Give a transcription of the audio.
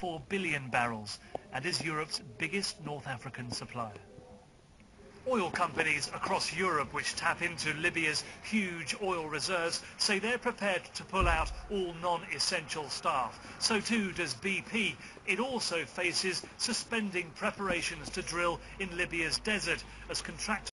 1.4 billion barrels and is Europe's biggest North African supplier. Oil companies across Europe which tap into Libya's huge oil reserves say they're prepared to pull out all non-essential staff. So too does BP. It also faces suspending preparations to drill in Libya's desert as contractors